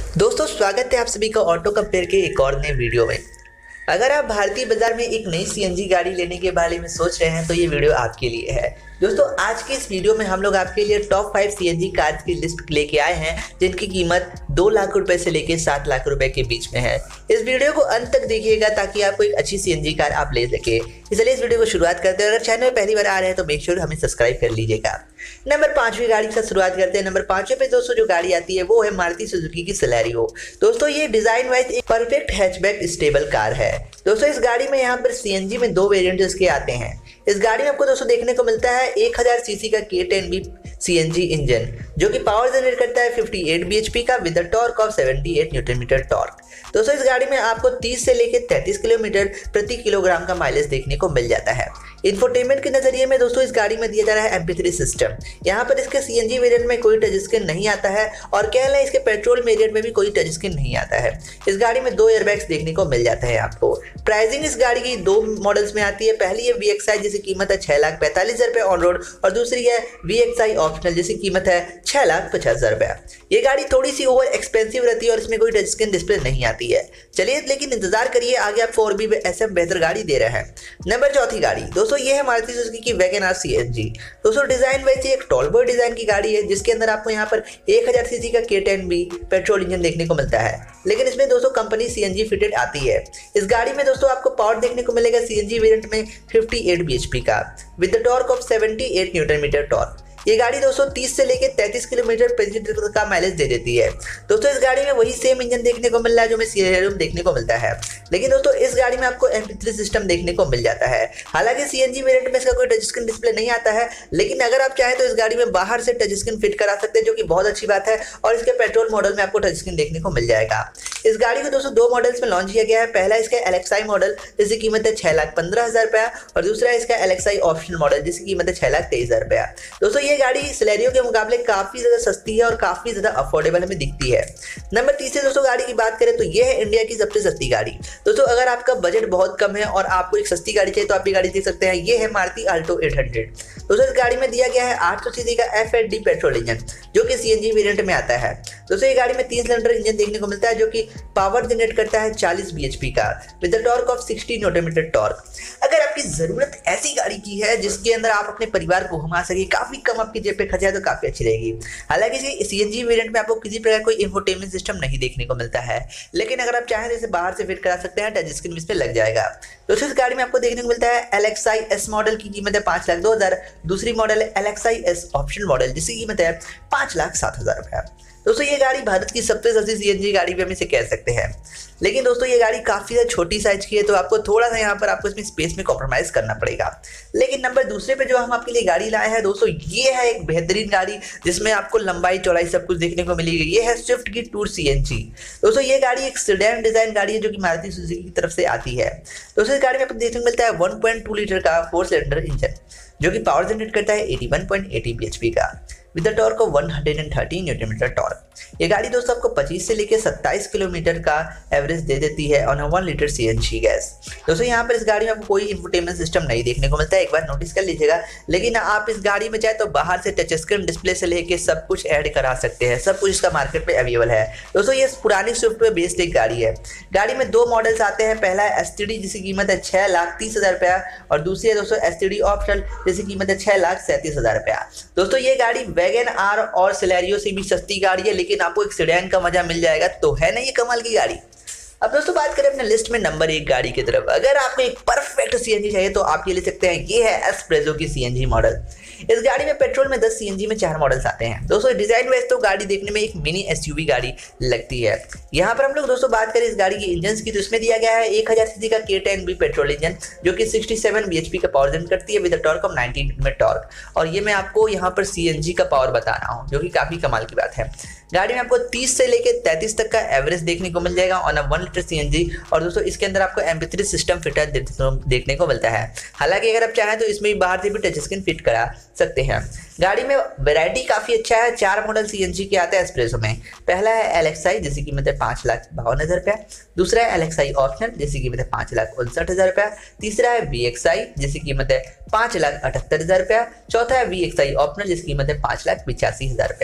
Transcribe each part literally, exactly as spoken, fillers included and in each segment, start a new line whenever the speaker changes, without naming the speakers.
दोस्तों स्वागत है आप सभी का ऑटो कंपेयर के एक और नए वीडियो में। अगर आप भारतीय बाजार में एक नई सीएनजी गाड़ी लेने के बारे में सोच रहे हैं तो ये वीडियो आपके लिए है। दोस्तों आज के इस वीडियो में हम लोग आपके लिए टॉप फाइव सीएनजी कार्स की लिस्ट लेके आए हैं जिनकी कीमत दो लाख रुपए से लेके सात लाख रुपए के बीच में है। इस वीडियो को अंत तक देखिएगा ताकि आपको एक अच्छी सीएनजी कार आप ले सके। इसलिए इस वीडियो को शुरुआत करते हैं। अगर चैनल में पहली बार आ रहे हैं तो मेक श्योर हमें सब्सक्राइब कर लीजिएगा। नंबर पांचवी गाड़ी से शुरुआत करते हैं। नंबर पांचवे पे दोस्तों जो गाड़ी आती है वो है मारुति सुजुकी की सिलेरियो। दोस्तों ये डिजाइन वाइज एक परफेक्ट हैचबैक स्टेबल कार है। दोस्तों इस गाड़ी में यहाँ पर सीएनजी में दो वेरिएंट इसके आते हैं। इस गाड़ी में आपको दोस्तों देखने को मिलता है एक हज़ार सीसी का के टेन बी सीएनजी इंजन जो कि पावर जनरेट करता है अट्ठावन बीएचपी का विद अ टॉर्क ऑफ अठहत्तर न्यूटन मीटर टॉर्क। दोस्तों इस गाड़ी में आपको तीस से लेकर तैंतीस किलोमीटर प्रति किलोग्राम का माइलेज देखने को मिल जाता है। इंफोटेनमेंट के नजरिए में दोस्तों इस गाड़ी में दिया जा रहा है एम पी थ्री सिस्टम। यहाँ पर इसके सीएनजी वेरिएंट में कोई टच स्क्रीन नहीं आता है और कह लें इसके पेट्रोल वेरिएंट में भी कोई टच स्क्रीन नहीं आता है। इस गाड़ी में दो एयरबैग्स देखने को मिल जाता है आपको। प्राइसिंग इस गाड़ी की दो मॉडल्स में आती है। पहली है वी एक्स आई जिसकी कीमत है छह लाख पैंतालीस हजार रुपये ऑन रोड और दूसरी है वी एक्स आई ऑप्शनल जिसकी कीमत है छह लाख पचास हजार रुपये। ये गाड़ी थोड़ी सी ओवर एक्सपेंसिव रहती है और इसमें कोई टच स्क्रीन डिस्प्ले नहीं आती है। चलिए लेकिन इंतजार करिए, आगे आपको और भी ऐसे बेहतर गाड़ी दे रहे हैं। नंबर चौथी गाड़ी दोस्तों ये है मारुति सुजुकी की वैगन आर सीएनजी। दोस्तों डिजाइन वैसे एक टॉल बॉय डिजाइन की गाड़ी है जिसके अंदर आपको यहाँ पर एक हज़ार सीसी का के टेन बी पेट्रोल इंजन देखने को मिलता है, लेकिन इसमें दोस्तों कंपनी सीएनजी फिटेड आती है। इस गाड़ी में दोस्तों आपको पावर देखने को मिलेगा सीएनजी वेरिएंट में अट्ठावन बीएचपी का विद द टॉर्क ऑफ अठहत्तर न्यूटन मीटर टॉर्क। ये गाड़ी दोस्तों तीस से लेकर तैंतीस किलोमीटर प्रति लीटर का माइलेज दे देती है। दोस्तों इस गाड़ी में वही सेम इंजन देखने को मिल रहा है जो में सिलेरियो में देखने को मिलता है, लेकिन दोस्तों इस गाड़ी में आपको एम पी थ्री सिस्टम देखने को मिल जाता है। हालांकि सीएनजी वेरिएंट में इसका कोई टच स्क्रीन डिस्प्ले नहीं आता है, लेकिन अगर आप चाहें तो इस गाड़ी में बाहर से टच स्क्रीन फिट करा सकते हैं जो कि बहुत अच्छी बात है और इसके पेट्रोल मॉडल में आपको टच स्क्रीन देखने को मिल जाएगा। इस गाड़ी को दोस्तों दो मॉडल्स में लॉन्च किया गया है। पहला इसका एलेक्साई मॉडल जिसकी कीमत है छह लाख पंद्रह हजार रुपया और दूसरा इसका एलेक्साई ऑप्शनल मॉडल जिसकी कीमत है छह लाख तेईस हजार रुपया। दोस्तों ये गाड़ी सिलेरियो के मुकाबले काफी ज्यादा सस्ती है और काफी ज्यादा अफोर्डेबल हमें दिखती है। नंबर तीसरे दोस्तों गाड़ी की बात करें तो ये है इंडिया की सबसे सस्ती गाड़ी। दोस्तों अगर आपका बजट बहुत कम है और आपको एक सस्ती गाड़ी चाहिए तो आप ये गाड़ी देख सकते हैं। ये है मारुति अल्टो आठ सौ। दोस्तों इस गाड़ी में दिया गया है आठ सौ सीसी का F H D petrol engine जो कि सीएनजी वेरिएंट में आता है। दोस्तों ये गाड़ी में तीन सिलेंडर इंजन देखने को मिलता है जो कि पावर जनरेट करता है चालीस बीएचपी का विद द टॉर्क ऑफ साठ न्यूटन मीटर टॉर्क। अगर आपकी जरूरत ऐसी गाड़ी की है जिसके अंदर आप अपने परिवार को घुमा सके, काफी कम आपकी जेब पे खर्चा है तो काफी अच्छी रहेगी। हालांकि सीएनजी वेरिएंट में आपको किसी प्रकार कोई इंफोटेनमेंट सिस्टम नहीं देखने को मिलता है, लेकिन अगर आप चाहें तो इसे बाहर से फिट करा सकते हैं, टच स्क्रीन इस पे लग जाएगा। दोस्तों इस गाड़ी में आपको देखने को मिलता है एलेक्साई एस मॉडल की कीमत है पांच लाख दो हजार, दूसरी मॉडल है एलेक्साई एस ऑप्शनल मॉडल जिसकी कीमत है पांच लाख सात हजार रुपया। दोस्तों ये गाड़ी भारत की सबसे सस्ती सीएनजी गाड़ी भी हम इसे कह सकते हैं, लेकिन दोस्तों ये गाड़ी काफी ज्यादा छोटी साइज की है तो आपको थोड़ा सा यहाँ पर आपको इसमें स्पेस में कॉम्प्रोमाइज करना पड़ेगा। लेकिन नंबर दूसरे पे जो हम आपके लिए गाड़ी लाए हैं दोस्तों ये है एक बेहतरीन गाड़ी जिसमें आपको लंबाई चौड़ाई सब कुछ देखने को मिलेगी। ये है स्विफ्ट की टूर सीएनजी। दोस्तों ये गाड़ी एक सेडान डिजाइन गाड़ी है जो कि मारुति सुजुकी की तरफ से आती है। दोस्तों इस गाड़ी में आपको देखने को मिलता है वन पॉइंट टू लीटर का फोर सिलेंडर इंजन जो कि पावर जनरेट करता है इक्यासी पॉइंट आठ ज़ीरो बीएचपी का विद द टॉर्क ऑफ एक सौ तीस न्यूटन मीटर टॉर्क। ये गाड़ी दोस्तों आपको पच्चीस से लेकर सत्ताईस किलोमीटर का एवरेज दे देती है on one litre CNG gas. दोस्तों यहाँ पर इस गाड़ी में आपको कोई इंफोटेनमेंट सिस्टम नहीं देखने को मिलता है, एक बार नोटिस कर लीजिएगा। लेकिन आप इस गाड़ी में चाहे तो बाहर से टच स्क्रीन डिस्प्ले से लेके सब कुछ ऐड करा सकते हैं, सब कुछ इसका मार्केट में अवेलेबल है। दोस्तों ये पुरानी स्विफ्ट पे बेस्ड एक गाड़ी है। गाड़ी में दो मॉडल्स आते हैं। पहला है एस टी डी जिसकी कीमत है छह लाख तीस हजार रुपया और दूसरी है दोस्तों एस टी डी ऑप्शनल जिसकी कीमत है छह लाख सैंतीस हजार रुपया। दोस्तों ये गाड़ी वैगन आर और सिलेरियो से भी सस्ती गाड़ी है, लेकिन आपको एक सेडान का मजा मिल जाएगा। तो है ना ये कमाल की गाड़ी। अब दोस्तों बात करें अपने लिस्ट में नंबर एक गाड़ी की तरफ। अगर आपको एक परफेक्ट सीएनजी चाहिए तो आप ये ले सकते हैं। ये है एस्प्रेसो की सीएनजी मॉडल। इस गाड़ी में पेट्रोल में दस सीएनजी में चार मॉडल्स आते हैं। दोस्तों डिजाइन वाइज तो गाड़ी देखने में एक मिनी एसयूवी गाड़ी लगती है। यहाँ पर हम लोग दोस्तों बात करें इस गाड़ी के इंजन की तो इसमें दिया गया है एक हज़ार सीसी का के टेन बी पेट्रोल इंजन जो कि सड़सठ बीएचपी का पावर जनरेट करती है विद टॉर्क ऑफ नब्बे में टॉर्क। और ये मैं आपको यहाँ पर सीएनजी का पावर बता रहा हूँ जो कि काफी कमाल की बात है। गाड़ी में आपको तीस से लेकर तैंतीस तक का एवरेज देखने को मिल जाएगा on a one litre CNG और दोस्तों इसके अंदर आपको M P three system fitter देखने को मिलता है। हालांकि अगर आप चाहें तो इसमें भी बाहर से भी टच स्क्रीन फिट करा सकते हैं। गाड़ी में वैरायटी काफी अच्छा है। चार मॉडल सीएनजी के आते हैं एस्प्रेसो में। पहला है एलेक्साई जिसकी कीमत है पांच लाख बावन हजार रुपया। दूसरा है एलेक्साई ऑप्शनल जिसकी कीमत है पांच लाख उनसठ हजार रुपया। तीसरा है वी एक्स आई जिसकी कीमत है पांच लाख अठहत्तर हजार रुपया। चौथा है वी एक्स आई ऑप्शनल जिसकी कीमत है पांच लाख पिचासी हजार रुपया।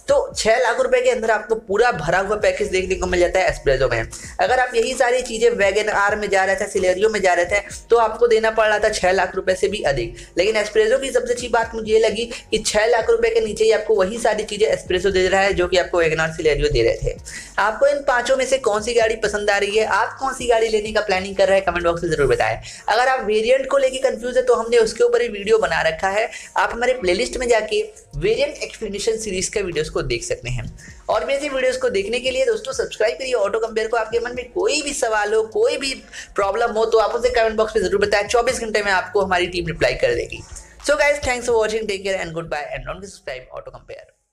तो छह लाख रुपए के अंदर आपको पूरा भरा हुआ पैकेज देखने को मिल जाता है एस्प्रेसो में। अगर आप यही सारी चीजें वैगन आर में जा रहे थे, सिलेरियो में जा रहे थे, तो आपको देना पड़ रहा था छह लाख रुपए से भी अधिक। लेकिन एस्प्रेसो की सबसे अच्छी बात मुझे ये लगी कि छह लाख रुपए के नीचे ही आपको वही सारी चीजें एस्प्रेसो दे रहा है जो कि आपको वैगन आर, सिलेरियो दे रहे थे। आपको इन पांचों में से कौन सी गाड़ी पसंद आ रही है, आप कौन सी गाड़ी लेने का प्लानिंग कर रहे हैं, कमेंट बॉक्स में जरूर बताएं। अगर आप वेरिएंट को लेकर कंफ्यूज है तो हमने उसके ऊपर ही वीडियो बना रखा है, आप हमारे प्लेलिस्ट में जाके वेरिएंट एक्सप्लेनेशन सीरीज के वीडियोस को देख सकते हैं। और मेरे वीडियोस को देखने के लिए दोस्तों सब्सक्राइब करिए ऑटो कंपेयर को। आपके मन में कोई भी सवाल हो, कोई भी प्रॉब्लम हो तो आप उसे कमेंट बॉक्स में जरूर बताएं, चौबीस घंटे में आपको हमारी टीम रिप्लाई कर देगी। So guys, thanks for watching, take care and goodbye and don't subscribe Auto compare.